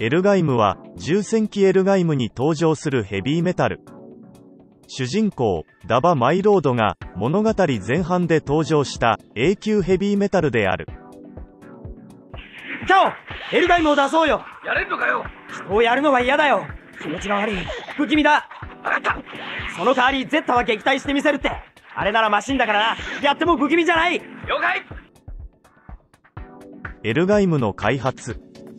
エルガイムは重戦記エルガイムに登場するヘビーメタル。主人公ダバ・マイロードが物語前半で登場した永久ヘビーメタルである。 キャオ、エルガイムを出そうよ。 やれんのかよ。 人をやるのは嫌だよ。気持ちが悪い。不気味だ。 分かった。 その代わりゼッタは撃退してみせるって。あれならマシンだからな。やっても不気味じゃない。 了解。 エルガイムの開発。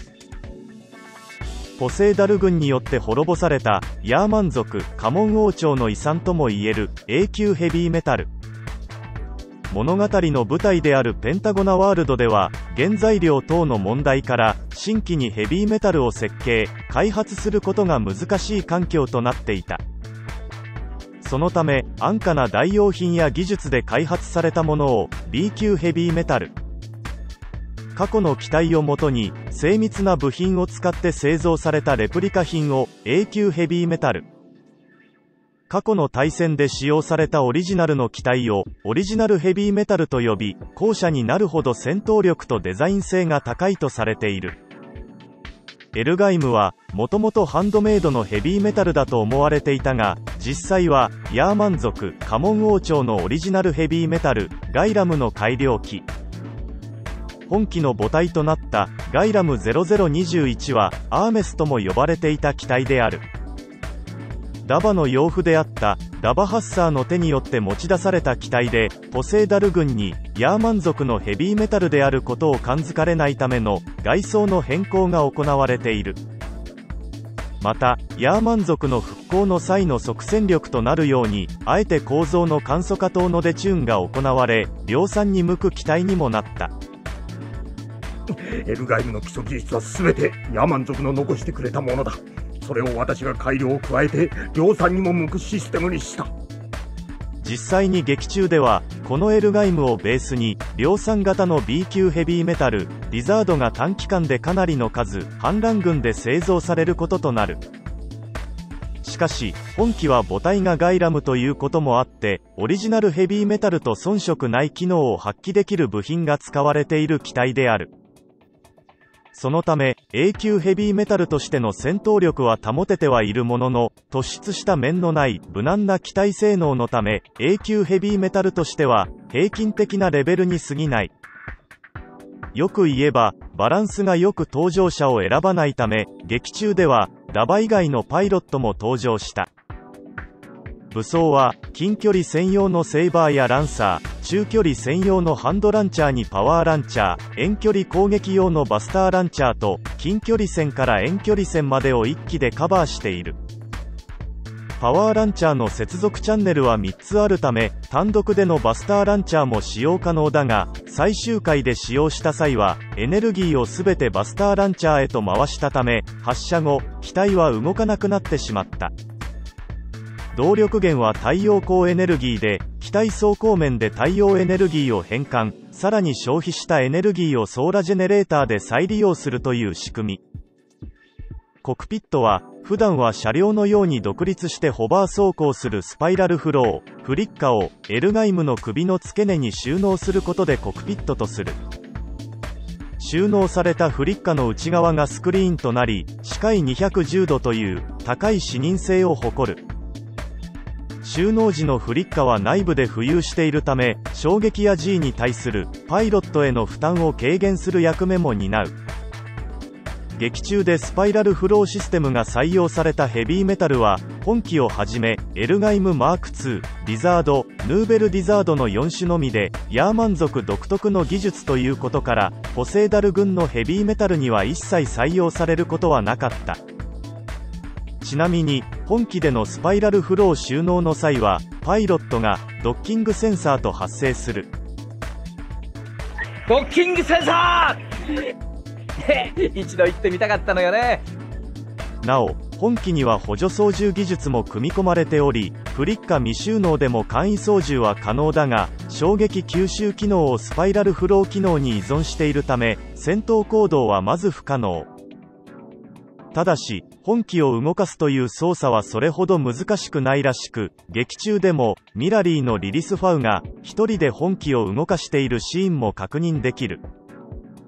ポセイダル軍によって滅ぼされたヤーマン族カモン王朝の遺産ともいえる永久ヘビーメタル。物語の舞台であるペンタゴナワールドでは原材料等の問題から新規にヘビーメタルを設計開発することが難しい環境となっていた。そのため安価な代用品や技術で開発されたものを B 級ヘビーメタル、過去の機体をもとに精密な部品を使って製造されたレプリカ品を A 級ヘビーメタル、過去の対戦で使用されたオリジナルの機体をオリジナルヘビーメタルと呼び、後者になるほど戦闘力とデザイン性が高いとされている。エルガイムはもともとハンドメイドのヘビーメタルだと思われていたが、実際はヤーマン族カモン王朝のオリジナルヘビーメタルガイラムの改良機。本機の母体となったガイラム0021はアーメスとも呼ばれていた機体である。ダバの養父であったダバハッサーの手によって持ち出された機体で、ポセイダル軍にヤーマン族のヘビーメタルであることを感づかれないための外装の変更が行われている。またヤーマン族の復興の際の即戦力となるように、あえて構造の簡素化等のデチューンが行われ、量産に向く機体にもなった。 エルガイムの基礎技術は全てヤーマン族の残してくれたものだ。それを私が改良を加えて量産にも向くシステムにした。 実際に劇中ではこのエルガイムをベースに量産型の B 級ヘビーメタルリザードが短期間でかなりの数反乱軍で製造されることとなる。しかし本機は母体がガイラムということもあって、オリジナルヘビーメタルと遜色ない機能を発揮できる部品が使われている機体である。そのため A 級ヘビーメタルとしての戦闘力は保ててはいるものの、突出した面のない無難な機体性能のため A 級ヘビーメタルとしては平均的なレベルに過ぎない。よく言えばバランスがよく登場者を選ばないため、劇中ではダバ以外のパイロットも登場した。武装は近距離専用のセイバーやランサー、中距離専用のハンドランチャーにパワーランチャー、遠距離攻撃用のバスターランチャーと近距離戦から遠距離戦までを1機でカバーしている。パワーランチャーの接続チャンネルは3つあるため、単独でのバスターランチャーも使用可能だが、最終回で使用した際はエネルギーを全てバスターランチャーへと回したため、発射後機体は動かなくなってしまった。動力源は太陽光エネルギーで、機体走行面で太陽エネルギーを変換、さらに消費したエネルギーをソーラジェネレーターで再利用するという仕組み。コクピットは普段は車両のように独立してホバー走行するスパイラルフロー、フリッカをエルガイムの首の付け根に収納することでコクピットとする。収納されたフリッカの内側がスクリーンとなり、視界210度という高い視認性を誇る。収納時のフリッカは内部で浮遊しているため、衝撃や G に対するパイロットへの負担を軽減する役目も担う。劇中でスパイラルフローシステムが採用されたヘビーメタルは、本機をはじめエルガイムマーク2、リザード、ヌーベルディザードの4種のみで、ヤーマン族独特の技術ということから、ポセイダル軍のヘビーメタルには一切採用されることはなかった。ちなみに本機でのスパイラルフロー収納の際は、パイロットがドッキングセンサーと発生する。 ドッキングセンサー一度行ってみたかったのよね。 なお本機には補助操縦技術も組み込まれており、フリッカ未収納でも簡易操縦は可能だが、衝撃吸収機能をスパイラルフロー機能に依存しているため、戦闘行動はまず不可能。ただし本機を動かすという操作はそれほど難しくないらしく、劇中でもミラリーのリリス・ファウが一人で本機を動かしているシーンも確認できる。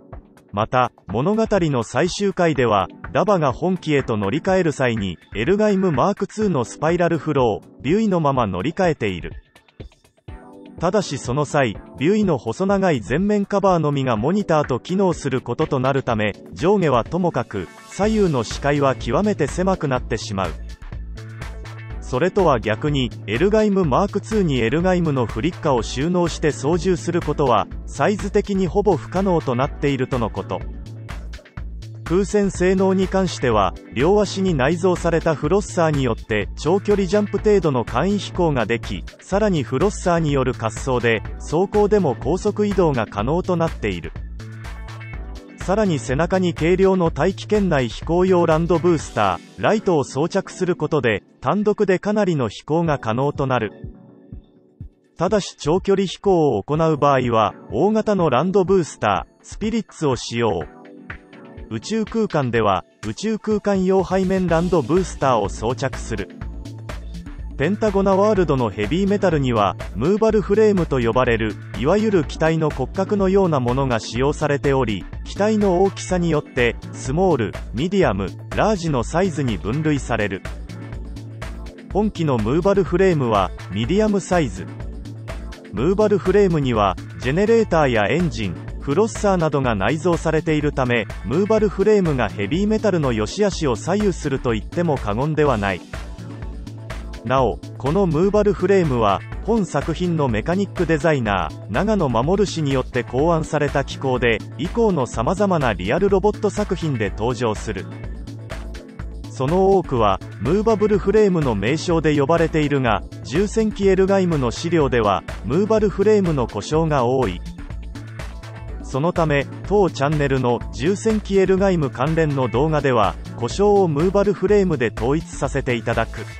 また、物語の最終回では、ダバが本機へと乗り換える際に、エルガイムマーク2のスパイラルフロー、ビュイのまま乗り換えている。ただしその際、ビュイの細長い前面カバーのみがモニターと機能することとなるため、上下はともかく、左右の視界は極めて狭くなってしまう。それとは逆に、エルガイムマーク2にエルガイムのフリッカを収納して操縦することは、サイズ的にほぼ不可能となっているとのこと。空戦性能に関しては、両足に内蔵されたフロッサーによって長距離ジャンプ程度の簡易飛行ができ、さらにフロッサーによる滑走で、走行でも高速移動が可能となっている。さらに背中に軽量の大気圏内飛行用ランドブースター、ライトを装着することで、単独でかなりの飛行が可能となる。ただし長距離飛行を行う場合は、大型のランドブースター、スピリッツを使用。宇宙空間では、宇宙空間用背面ランドブースターを装着する。ペンタゴナワールドのヘビーメタルには、ムーバルフレームと呼ばれる、いわゆる機体の骨格のようなものが使用されており、機体の大きさによって、スモール、ミディアム、ラージのサイズに分類される。本機のムーバルフレームは、ミディアムサイズ。ムーバルフレームには、ジェネレーターやエンジン、フロッサーなどが内蔵されているため、ムーバルフレームがヘビーメタルの良し悪しを左右すると言っても過言ではない。なお、このムーバルフレームは、本作品のメカニックデザイナー、長野守氏によって考案された機構で、以降の様々なリアルロボット作品で登場する。その多くは、ムーバブルフレームの名称で呼ばれているが、重戦機エルガイムの資料では、ムーバルフレームの呼称が多い。そのため、当チャンネルの重戦機エルガイム関連の動画では、呼称をムーバルフレームで統一させていただく。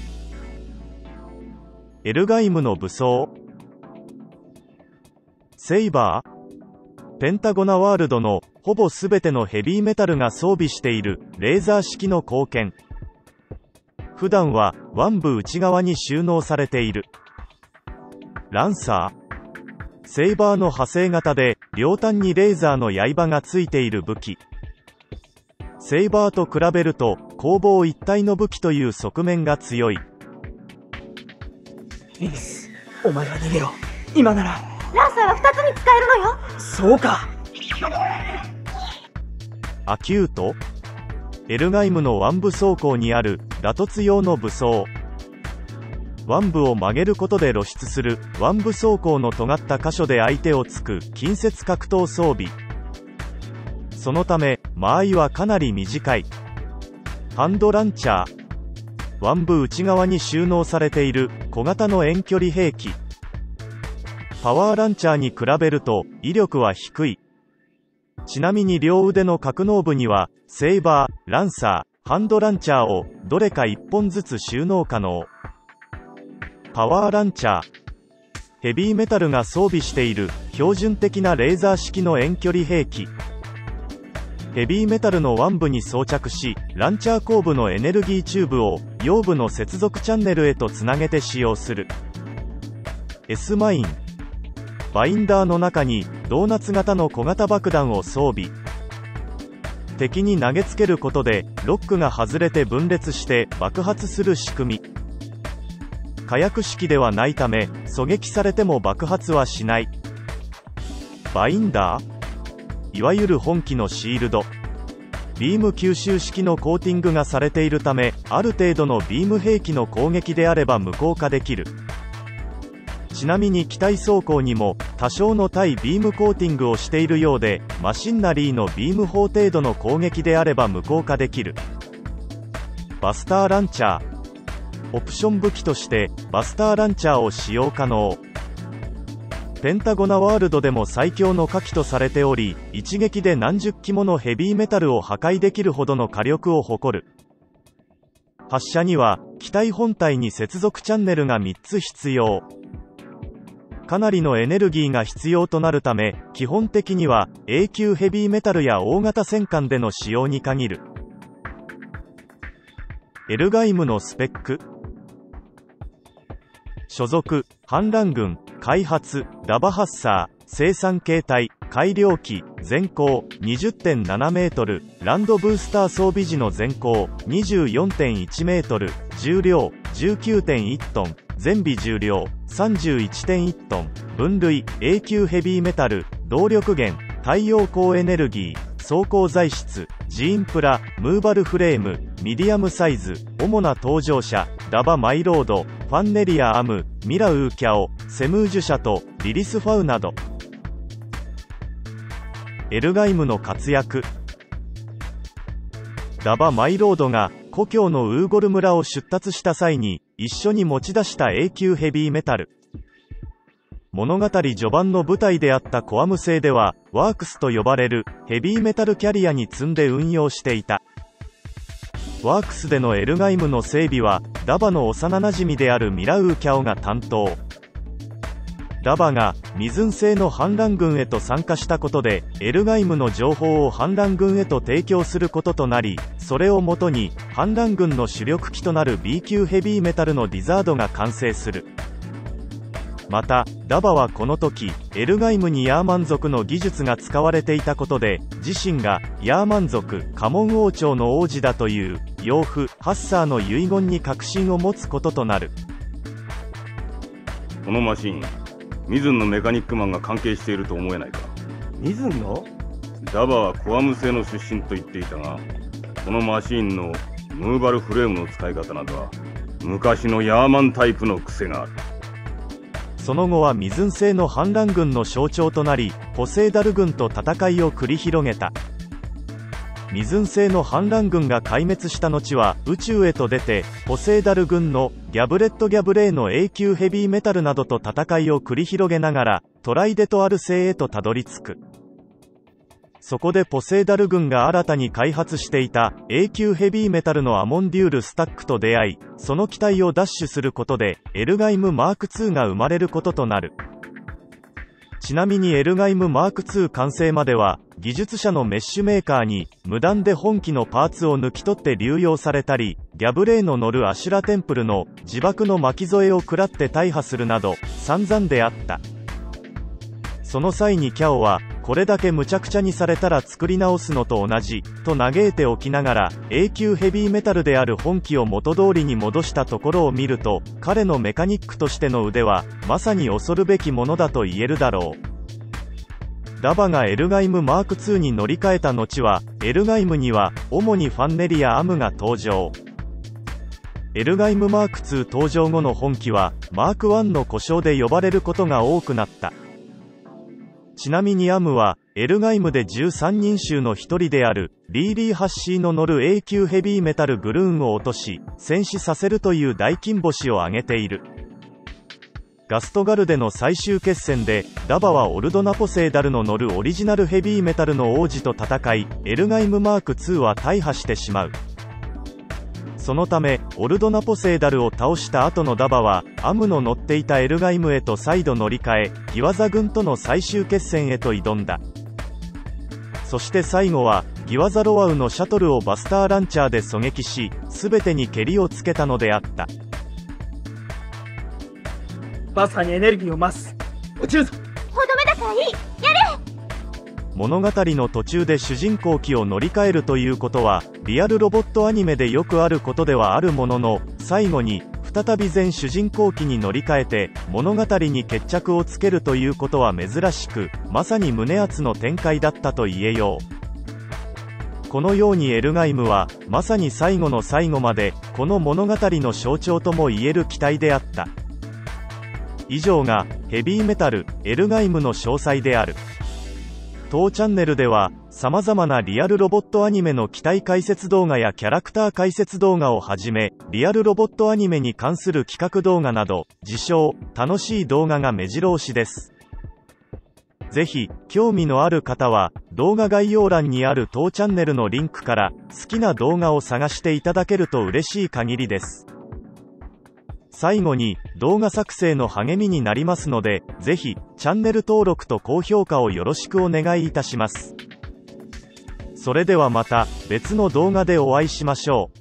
エルガイムの武装、セイバー、ペンタゴナワールドのほぼ全てのヘビーメタルが装備しているレーザー式の光剣。普段は腕部内側に収納されている。ランサー、セイバーの派生型で両端にレーザーの刃がついている武器。セイバーと比べると攻防一体の武器という側面が強い。 リリス、お前は逃げろ。今なら。 ランサーは2つに使えるのよ。 そうか。 アキュート、エルガイムの腕部装甲にある打突用の武装。腕部を曲げることで露出する腕部装甲の尖った箇所で相手を突く近接格闘装備。そのため間合いはかなり短い。ハンドランチャー、腕部内側に収納されている小型の遠距離兵器。パワーランチャーに比べると威力は低い。ちなみに両腕の格納部にはセイバー、ランサー、ハンドランチャーをどれか1本ずつ収納可能。パワーランチャー、ヘビーメタルが装備している標準的なレーザー式の遠距離兵器。ヘビーメタルの腕部に装着し、ランチャー後部のエネルギーチューブを腰部の接続チャンネルへとつなげて使用する。S マイン、バインダーの中にドーナツ型の小型爆弾を装備。敵に投げつけることでロックが外れて分裂して爆発する仕組み。火薬式ではないため狙撃されても爆発はしない。バインダー、いわゆる本機のシールド。ビーム吸収式のコーティングがされているため、ある程度のビーム兵器の攻撃であれば無効化できる。ちなみに機体装甲にも多少の対ビームコーティングをしているようで、マシンナリーのビーム砲程度の攻撃であれば無効化できる。バスターランチャー、オプション武器としてバスターランチャーを使用可能。ペンタゴナワールドでも最強の火器とされており、一撃で何十機ものヘビーメタルを破壊できるほどの火力を誇る。発射には機体本体に接続チャンネルが3つ必要。かなりのエネルギーが必要となるため、基本的には A 級ヘビーメタルや大型戦艦での使用に限る。エルガイムのスペック、所属、反乱軍、開発、ダバハッサー、生産形態、 改良機、全高 20.7 メートル、ランドブースター装備時の全高 24.1 メートル、重量 19.1 トン、全備重量 31.1 トン、分類 A 級ヘビーメタル、動力源太陽光エネルギー、走行材質、ジーンプラ、ムーバルフレーム、ミディアムサイズ、主な搭乗者、ダバマイロード、ファンネリアアム、ミラウーキャオ、セムージュ社とリリスファウなど。エルガイムの活躍。ダバマイロードが故郷のウーゴル村を出立した際に一緒に持ち出した A 級ヘビーメタル。物語序盤の舞台であったコアム星ではワークスと呼ばれるヘビーメタルキャリアに積んで運用していた。ワークスでのエルガイムの整備はダバの幼馴染であるミラウーキャオが担当。ダバがミズン星の反乱軍へと参加したことでエルガイムの情報を反乱軍へと提供することとなり、それをもとに反乱軍の主力機となる B 級ヘビーメタルのディザードが完成する。またダバはこの時エルガイムにヤーマン族の技術が使われていたことで自身がヤーマン族カモン王朝の王子だという養父ハッサーの遺言に確信を持つこととなる。 このマシン、ミズンのメカニックマンが関係していると思えないか。 ミズンの？ ダバはコアム星の出身と言っていたが、このマシンのムーバルフレームの使い方などは昔のヤーマンタイプの癖がある。 その後はミズン星の反乱軍の象徴となりポセイダル軍と戦いを繰り広げた。ミズン星の反乱軍が壊滅した後は宇宙へと出てポセイダル軍のギャブレット・ギャブレーの A 級ヘビーメタルなどと戦いを繰り広げながらトライデトアル星へとたどり着く。そこでポセイダル軍が新たに開発していた A 級ヘビーメタルのアモンデュールスタックと出会い、その機体を奪取することでエルガイムマーク2が生まれることとなる。ちなみにエルガイムマーク2完成までは技術者のメッシュメーカーに無断で本機のパーツを抜き取って流用されたり、ギャブレーの乗るアシュラテンプルの自爆の巻き添えを食らって大破するなど散々であった。その際にキャオはこれだけ無茶苦茶にされたら作り直すのと同じと嘆いておきながら A 級ヘビーメタルである本機を元通りに戻したところを見ると、彼のメカニックとしての腕はまさに恐るべきものだと言えるだろう。ダバがエルガイムマーク2に乗り換えた後はエルガイムには主にファンネリア・アムが登場。エルガイムマーク2登場後の本機はマーク1の呼称で呼ばれることが多くなった。ちなみにアムはエルガイムで13人衆の一人であるリーリー・ハッシーの乗る A 級ヘビーメタルグルーンを落とし戦死させるという大金星を挙げている。ガストガルデの最終決戦でダバはオルドナポセイダルの乗るオリジナルヘビーメタルの王子と戦い、エルガイムマーク2は大破してしまう。そのためオルドナポセイダルを倒した後のダバはアムの乗っていたエルガイムへと再度乗り換えギワザ軍との最終決戦へと挑んだ。そして最後はギワザロワウのシャトルをバスターランチャーで狙撃し全てにケリをつけたのであった。 バスターにエネルギーを増す。落ちるぞ。 ほどめだからいい。やれ。 物語の途中で主人公機を乗り換えるということはリアルロボットアニメでよくあることではあるものの、最後に再び全主人公機に乗り換えて物語に決着をつけるということは珍しく、まさに胸熱の展開だったと言えよう。このようにエルガイムはまさに最後の最後までこの物語の象徴とも言える機体であった。以上がヘビーメタルエルガイムの詳細である。当チャンネルでは様々なリアルロボットアニメの機体解説動画やキャラクター解説動画をはじめ、リアルロボットアニメに関する企画動画など自称楽しい動画が目白押しです。ぜひ興味のある方は動画概要欄にある当チャンネルのリンクから好きな動画を探していただけると嬉しい限りです。最後に動画作成の励みになりますので、ぜひチャンネル登録と高評価をよろしくお願いいたします。それではまた別の動画でお会いしましょう。